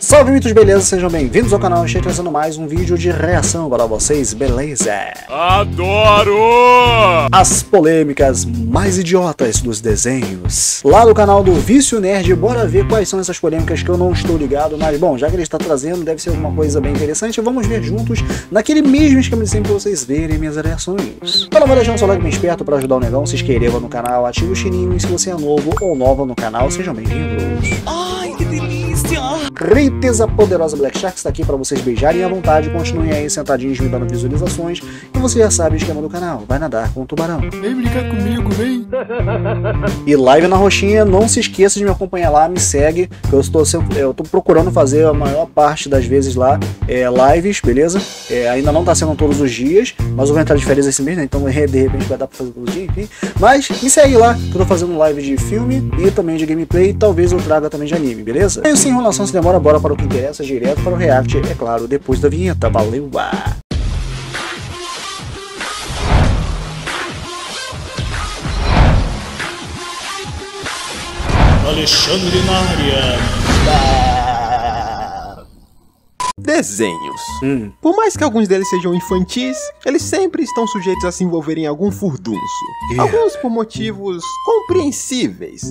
Salve mitos, beleza? Sejam bem-vindos ao canal. Estou trazendo mais um vídeo de reação para vocês, beleza? Adoro! As polêmicas mais idiotas dos desenhos. Lá no canal do Vício Nerd, bora ver quais são essas polêmicas que eu não estou ligado, mas bom, já que ele está trazendo, deve ser alguma coisa bem interessante. Vamos ver juntos naquele mesmo esquema de sempre para vocês verem minhas reações. Pelo amor de Deus, deixa um like bem esperto para ajudar o negão, se inscreva no canal, ative o sininho e se você é novo ou nova no canal, sejam bem-vindos. Ai, que delícia! Rites, a poderosa Black Shark está aqui para vocês beijarem à vontade, continuem aí sentadinhos me dando visualizações e você já sabe o esquema do canal, vai nadar com o tubarão. Vem brincar comigo, vem! E live na roxinha, não se esqueça de me acompanhar lá, me segue, que eu tô procurando fazer a maior parte das vezes lá lives, beleza? Ainda não tá sendo todos os dias, mas eu vou entrar de férias esse mês, né? Então de repente vai dar pra fazer todo dia, enfim. Mas me segue lá, que eu tô fazendo live de filme e também de gameplay, e talvez eu traga também de anime, beleza? E sem enrolação, se demora, bora para o que interessa, direto para o react, é claro, depois da vinheta. Valeu! Alexandre na área. Desenhos. Por mais que alguns deles sejam infantis, eles sempre estão sujeitos a se envolverem em algum furdunço. Alguns por motivos compreensíveis,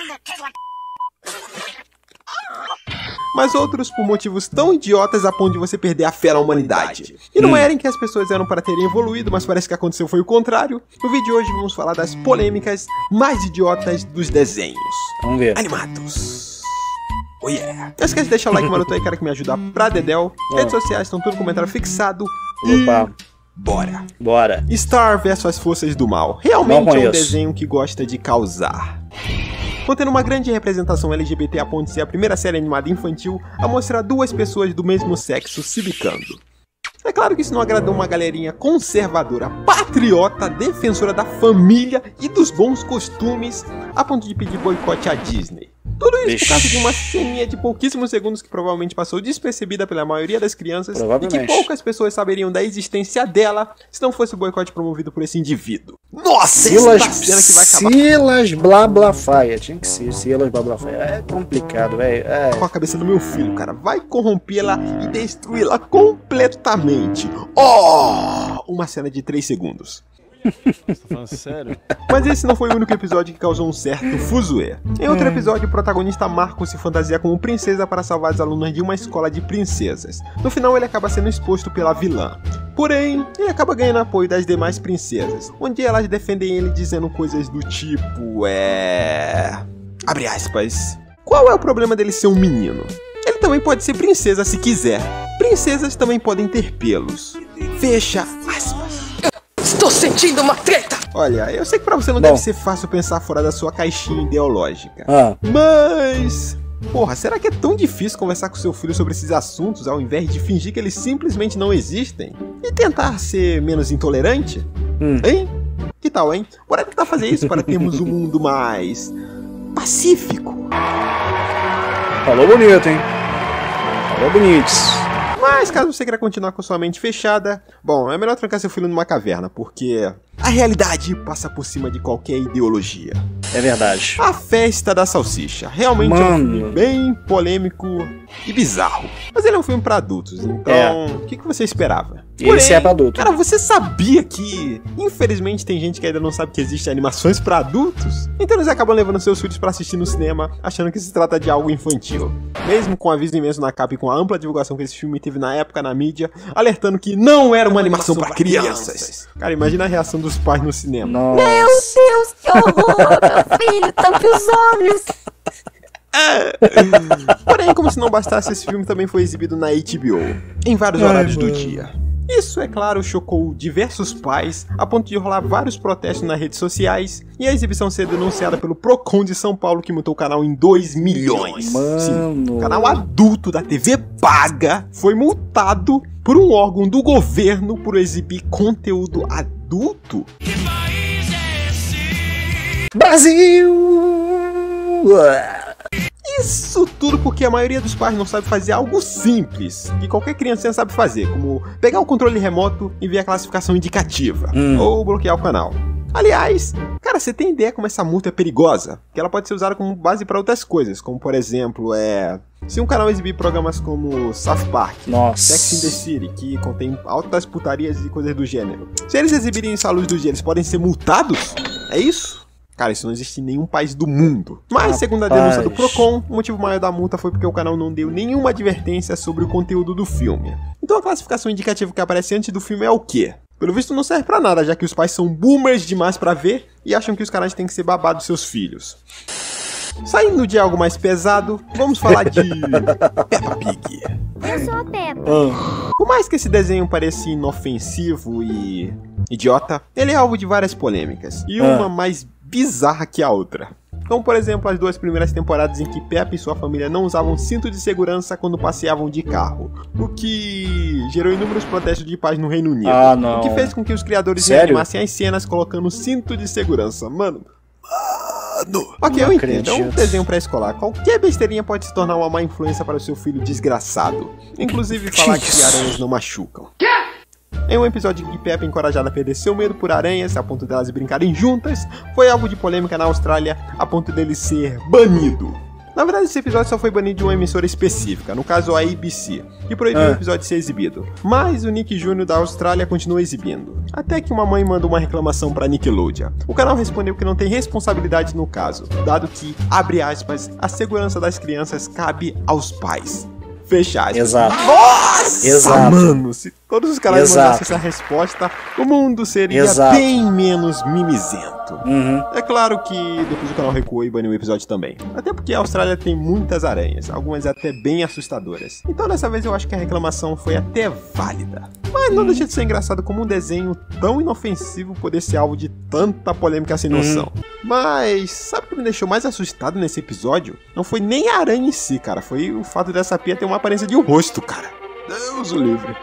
mas outros por motivos tão idiotas a ponto de você perder a fé na humanidade. E não era em que as pessoas eram para terem evoluído, mas parece que aconteceu foi o contrário. No vídeo de hoje vamos falar das polêmicas mais idiotas dos desenhos. Vamos ver. Animados. Oh yeah. Não esquece de deixar o like, maroto aí, cara, que me ajuda pra dedéu. Redes sociais estão tudo no comentário fixado. Opa. Bora. Bora. Star vs as Forças do Mal. Realmente é um desenho que gosta de causar. Contendo uma grande representação LGBT a ponto de ser a primeira série animada infantil a mostrar duas pessoas do mesmo sexo se bicando. É claro que isso não agradou uma galerinha conservadora, patriota, defensora da família e dos bons costumes, a ponto de pedir boicote à Disney. Tudo isso por causa de uma ceninha de pouquíssimos segundos que provavelmente passou despercebida pela maioria das crianças e que poucas pessoas saberiam da existência dela se não fosse o boicote promovido por esse indivíduo. Nossa, Silas, essa cena que vai acabar. Silas Blablafaia, tinha que ser Silas Blablafaia. É complicado, velho. Com a cabeça do meu filho, cara, vai corrompê-la e destruí-la completamente. Oh! Uma cena de 3 segundos. Você tá falando sério? Mas esse não foi o único episódio que causou um certo fuzuê. Em outro episódio, o protagonista Marco se fantasia como princesa para salvar as alunas de uma escola de princesas. No final, ele acaba sendo exposto pela vilã. Porém, ele acaba ganhando apoio das demais princesas, onde elas defendem ele dizendo coisas do tipo, abre aspas. Qual é o problema dele ser um menino? Ele também pode ser princesa se quiser. Princesas também podem ter pelos. Fecha aspas. Estou sentindo uma treta! Olha, eu sei que pra você não deve ser fácil pensar fora da sua caixinha ideológica. Mas... porra, será que é tão difícil conversar com seu filho sobre esses assuntos ao invés de fingir que eles simplesmente não existem? E tentar ser menos intolerante? Hein? Que tal, hein? Bora tentar fazer isso para termos um mundo mais... pacífico. Falou bonito, hein? Falou bonitos. Mas caso você queira continuar com sua mente fechada, bom, é melhor trancar seu filho numa caverna, porque a realidade passa por cima de qualquer ideologia. É verdade. A Festa da Salsicha realmente é um filme bem polêmico e bizarro. Mas ele é um filme pra adultos, então o que você esperava? Esse é pra adulto. Cara, você sabia que, infelizmente, tem gente que ainda não sabe que existem animações pra adultos? Então eles acabam levando seus filhos pra assistir no cinema, achando que se trata de algo infantil. Mesmo com aviso imenso na capa e com a ampla divulgação que esse filme teve na época na mídia, alertando que não era uma animação pra crianças. Cara, imagina a reação dos pais no cinema. Nossa. Meu Deus, que horror! Meu filho, tampe os olhos! Porém, como se não bastasse, esse filme também foi exibido na HBO, em vários horários do dia. Isso, é claro, chocou diversos pais, a ponto de rolar vários protestos nas redes sociais, e a exibição ser denunciada pelo Procon de São Paulo, que multou o canal em 2 milhões. Sim, o canal adulto da TV paga foi multado por um órgão do governo por exibir conteúdo adulto. Que país é esse? Brasil! Isso tudo porque a maioria dos pais não sabe fazer algo simples, que qualquer criancinha sabe fazer, como pegar o controle remoto e ver a classificação indicativa, ou bloquear o canal. Aliás, cara, você tem ideia como essa multa é perigosa? Que ela pode ser usada como base para outras coisas, como por exemplo, se um canal exibir programas como South Park, Sex and the City, que contém altas putarias e coisas do gênero, se eles exibirem isso à luz do dia, eles podem ser multados? É isso? Cara, isso não existe em nenhum país do mundo. Mas, segundo a denúncia do Procon, o motivo maior da multa foi porque o canal não deu nenhuma advertência sobre o conteúdo do filme. Então a classificação indicativa que aparece antes do filme é o quê? Pelo visto não serve pra nada, já que os pais são boomers demais pra ver e acham que os canais têm que ser babados dos seus filhos. Saindo de algo mais pesado, vamos falar de Peppa Pig. Eu sou a Peppa. Por mais que esse desenho pareça inofensivo e idiota, ele é alvo de várias polêmicas, e uma mais bizarra que a outra. Como por exemplo as 2 primeiras temporadas em que Peppa e sua família não usavam cinto de segurança quando passeavam de carro, o que gerou inúmeros protestos de paz no Reino Unido, o que fez com que os criadores reanimassem as cenas colocando cinto de segurança. Mano, ok, eu entendo, é um desenho pré-escolar. Qualquer besteirinha pode se tornar uma má influência para o seu filho desgraçado, inclusive falar que aranhas não machucam. Em um episódio em que Peppa é encorajada a perder seu medo por aranhas, a ponto delas brincarem juntas, foi alvo de polêmica na Austrália, a ponto dele ser banido. Na verdade, esse episódio só foi banido de uma emissora específica, no caso a ABC, que proibiu o episódio de ser exibido. Mas o Nick Jr. da Austrália continua exibindo. Até que uma mãe mandou uma reclamação pra Nickelodeon. O canal respondeu que não tem responsabilidade no caso, dado que, abre aspas, a segurança das crianças cabe aos pais. Fecha aspas. Exato. Nossa, Exato. Mano, se todos os canais mandassem essa resposta, o mundo seria bem menos mimizento. É claro que depois o canal recuou e baniu o episódio também. Até porque a Austrália tem muitas aranhas, algumas até bem assustadoras. Então dessa vez eu acho que a reclamação foi até válida. Mas não deixa de ser engraçado como um desenho tão inofensivo poder ser alvo de tanta polêmica sem noção. Mas sabe o que me deixou mais assustado nesse episódio? Não foi nem a aranha em si, cara. Foi o fato dessa pia ter uma aparência de um rosto, cara. Deus o livre.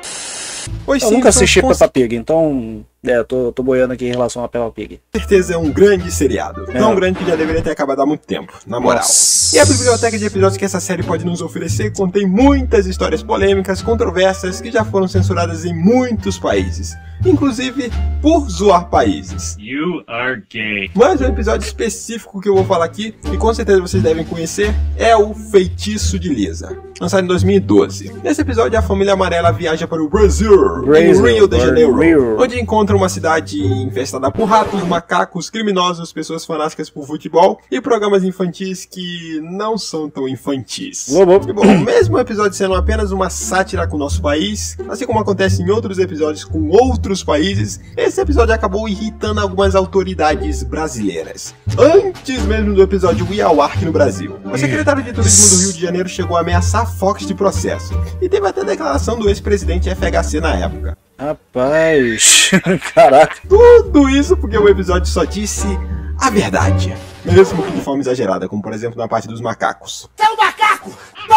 Eu nunca assisti Peppa Pig, então tô boiando aqui em relação a Peppa Pig. Com certeza é um grande seriado, tão grande que já deveria ter acabado há muito tempo, na moral. E a biblioteca de episódios que essa série pode nos oferecer contém muitas histórias polêmicas, controversas, que já foram censuradas em muitos países, inclusive por zoar países. You are gay. Mas um episódio específico que eu vou falar aqui, e com certeza vocês devem conhecer, é o Feitiço de Lisa, lançado em 2012. Nesse episódio a família amarela viaja para o Brasil, em Rio de Janeiro, onde encontra uma cidade infestada por ratos, macacos, criminosos, pessoas fanáticas por futebol e programas infantis que não são tão infantis. E bom, mesmo o episódio sendo apenas uma sátira com o nosso país, assim como acontece em outros episódios com outros países, esse episódio acabou irritando algumas autoridades brasileiras. Antes mesmo do episódio ir ao ar aqui no Brasil, o secretário de Turismo do Rio de Janeiro chegou a ameaçar a Fox de processo, e teve até a declaração do ex-presidente FHC na época. Rapaz, caraca. Tudo isso porque o episódio só disse a verdade, mesmo que de forma exagerada, como por exemplo na parte dos macacos. Seu macaco!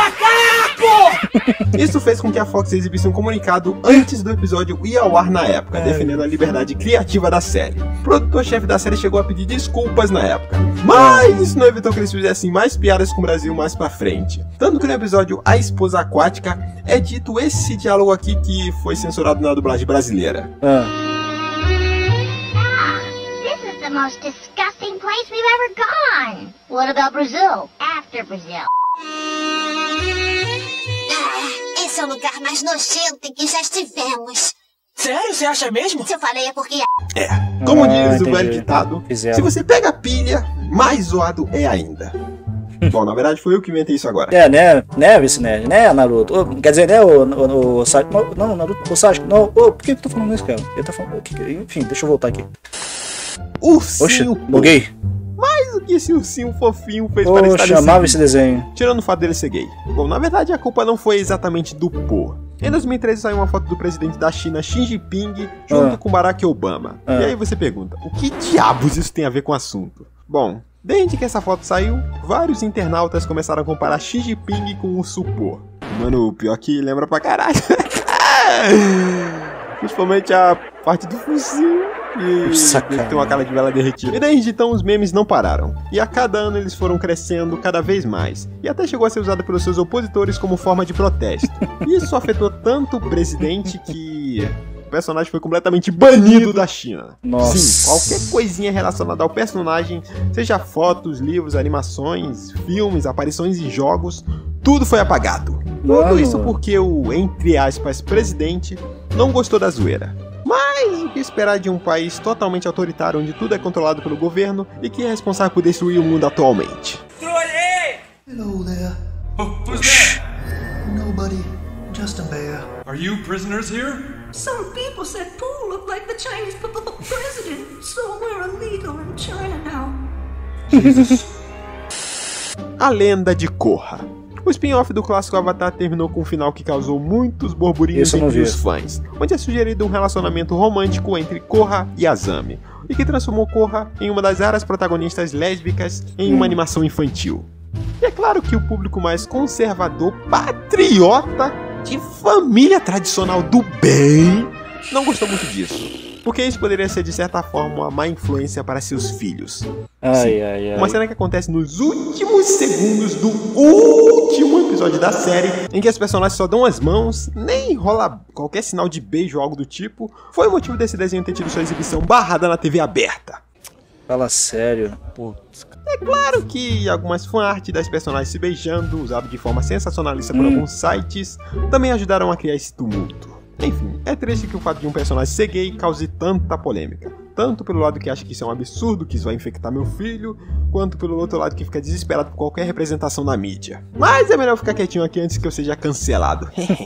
Macaco! Isso fez com que a Fox exibisse um comunicado antes do episódio ir ao ar na época, defendendo a liberdade criativa da série. O produtor-chefe da série chegou a pedir desculpas na época, mas isso não evitou que eles fizessem mais piadas com o Brasil mais pra frente. Tanto que no episódio A Esposa Aquática é dito esse diálogo aqui que foi censurado na dublagem brasileira. This is the most disgusting place we've ever gone. What about Brazil? After Brazil. Esse é o lugar mais nojento em que já estivemos. Sério? Você acha mesmo? Se eu falei é porque... Como diz o velho ditado, se você pega a pilha, mais zoado é ainda. Bom, na verdade foi eu que inventei isso agora. Né, Vice-Nerd, né, Naruto? Quer dizer, né, o Sasuke. Não, Naruto, o Sasuke. Não, por que eu tô falando isso, cara? Ele tá falando. Enfim, deixa eu voltar aqui. Ursinho. Buguei. Mais do que esse ursinho fofinho fez para estar eu chamava esse desenho. Tirando o fato dele ser gay. Bom, na verdade a culpa não foi exatamente do Po. Em 2013 saiu uma foto do presidente da China, Xi Jinping, junto com Barack Obama. E aí você pergunta, o que diabos isso tem a ver com o assunto? Bom, desde que essa foto saiu, vários internautas começaram a comparar Xi Jinping com o Po. Mano, o pior que lembra pra caralho. Principalmente a parte do focinho. E tem uma cara de vela derretida. E desde então os memes não pararam. E a cada ano eles foram crescendo cada vez mais. E até chegou a ser usado pelos seus opositores como forma de protesto. E isso afetou tanto o presidente que... personagem foi completamente banido da China. Nossa. Sim, qualquer coisinha relacionada ao personagem, seja fotos, livros, animações, filmes, aparições em jogos, tudo foi apagado. Tudo isso porque o, entre aspas, presidente não gostou da zoeira. Mas o que esperar de um país totalmente autoritário onde tudo é controlado pelo governo e que é responsável por destruir o mundo atualmente? Hello there. Who's that? Nobody. Just a bear. Are you prisoners here? Some people said Pooh looked like the Chinese president, so we're illegal in China now. Jesus. A Lenda de Korra. O spin-off do clássico Avatar terminou com um final que causou muitos burburinhos entre os fãs, onde é sugerido um relacionamento romântico entre Korra e Azami, e que transformou Korra em uma das raras protagonistas lésbicas em uma animação infantil. E é claro que o público mais conservador, patriota, de família tradicional do bem, não gostou muito disso. Porque isso poderia ser, de certa forma, uma má influência para seus filhos. Uma cena que acontece nos últimos segundos do último episódio da série, em que as personagens só dão as mãos, nem rola qualquer sinal de beijo ou algo do tipo, foi o motivo desse desenho ter tido sua exibição barrada na TV aberta. Fala sério. Putz. É claro que algumas fanart das personagens se beijando, usado de forma sensacionalista por alguns sites, também ajudaram a criar esse tumulto. Enfim, é triste que o fato de um personagem ser gay cause tanta polêmica. Tanto pelo lado que acha que isso é um absurdo, que isso vai infectar meu filho, quanto pelo outro lado que fica desesperado por qualquer representação na mídia. Mas é melhor ficar quietinho aqui antes que eu seja cancelado.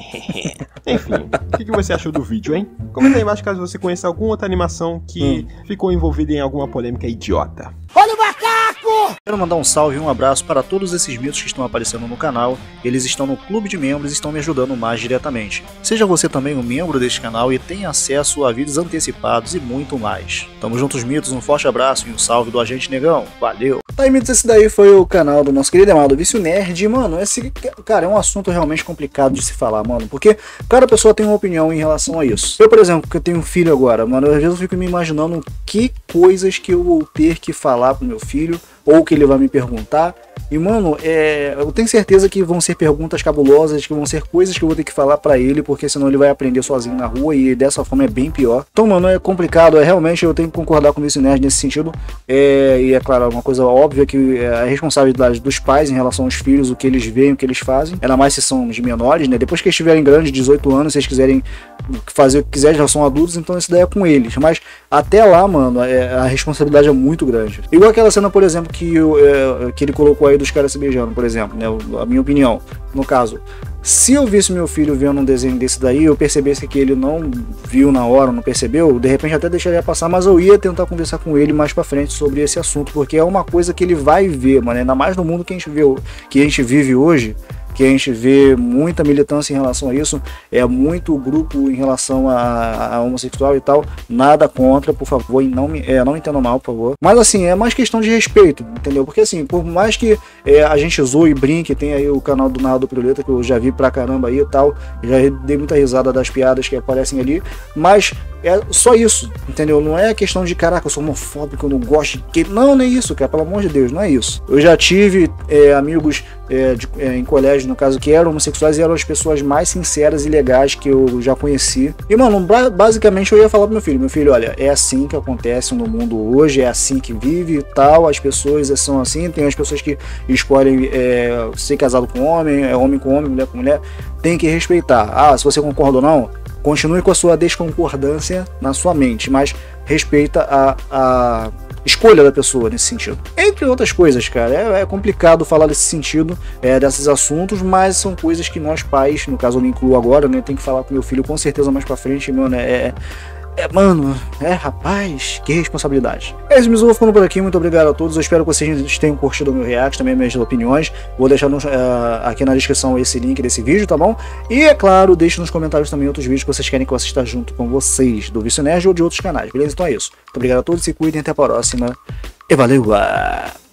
Enfim, o que você achou do vídeo, hein? Comenta aí embaixo caso você conheça alguma outra animação que ficou envolvida em alguma polêmica idiota. Olha o macaco! Quero mandar um salve e um abraço para todos esses mitos que estão aparecendo no canal. Eles estão no clube de membros e estão me ajudando mais diretamente. Seja você também um membro deste canal e tenha acesso a vídeos antecipados e muito mais. Tamo juntos, mitos, um forte abraço e um salve do Agente Negão. Valeu! Aí, mitos, esse daí foi o canal do nosso querido amado Vício Nerd. E, mano, esse, cara, é um assunto realmente complicado de se falar, mano, porque cada pessoa tem uma opinião em relação a isso. Eu, por exemplo, que eu tenho um filho agora, mano, às vezes eu fico me imaginando que coisas que eu vou ter que falar pro meu filho, ou que ele vai me perguntar. E, mano, eu tenho certeza que vão ser perguntas cabulosas, que vão ser coisas que eu vou ter que falar pra ele, porque senão ele vai aprender sozinho na rua e dessa forma é bem pior. Então, mano, é complicado, realmente eu tenho que concordar com o Vício Nerd nesse sentido. E é claro, uma coisa óbvia que é a responsabilidade dos pais em relação aos filhos, o que eles veem, o que eles fazem. Ainda mais se são de menores, né? Depois que eles estiverem grandes, 18 anos, se eles quiserem fazer o que quiserem, já são adultos, então isso daí é com eles. Mas até lá, mano, a responsabilidade é muito grande. Igual aquela cena, por exemplo, que ele colocou aí dos caras se beijando, por exemplo, né? A minha opinião, no caso, se eu visse meu filho vendo um desenho desse daí, eu percebesse que ele não viu na hora, não percebeu, de repente até deixaria passar, mas eu ia tentar conversar com ele mais pra frente sobre esse assunto, porque é uma coisa que ele vai ver, mano, ainda mais no mundo que a gente vive hoje, que a gente vê muita militância em relação a isso, muito grupo em relação a homossexual e tal, nada contra, por favor, e não me entendam mal, por favor. Mas assim, é mais questão de respeito, entendeu? Porque assim, por mais que a gente zoe e brinque, tem aí o canal do Narrador Piruleta, que eu já vi pra caramba aí e tal, já dei muita risada das piadas que aparecem ali, mas é só isso, entendeu? Não é questão de, caraca, eu sou homofóbico, eu não gosto de... Não, nem isso, cara, pelo amor de Deus, não é isso. Eu já tive amigos em colégio, no caso, que eram homossexuais e eram as pessoas mais sinceras e legais que eu já conheci. E, mano, basicamente eu ia falar pro meu filho, olha, é assim que acontece no mundo hoje, é assim que vive e tal, as pessoas são assim, tem as pessoas que escolhem ser casado com homem com homem, mulher com mulher, tem que respeitar. Se você concorda ou não, continue com a sua desconcordância na sua mente, mas respeita a escolha da pessoa nesse sentido. Entre outras coisas, cara, é complicado falar desse sentido, desses assuntos, mas são coisas que nós pais, no caso eu me incluo agora, né, tenho que falar com meu filho com certeza mais pra frente, mano, rapaz, que responsabilidade. É isso, eu vou ficando por aqui, muito obrigado a todos, eu espero que vocês tenham curtido o meu react, também minhas opiniões, vou deixar aqui na descrição esse link desse vídeo, tá bom? E é claro, deixe nos comentários também outros vídeos que vocês querem que eu assista junto com vocês, do Vício Nerd ou de outros canais, beleza? Então é isso, muito obrigado a todos, se cuidem, até a próxima, e valeu!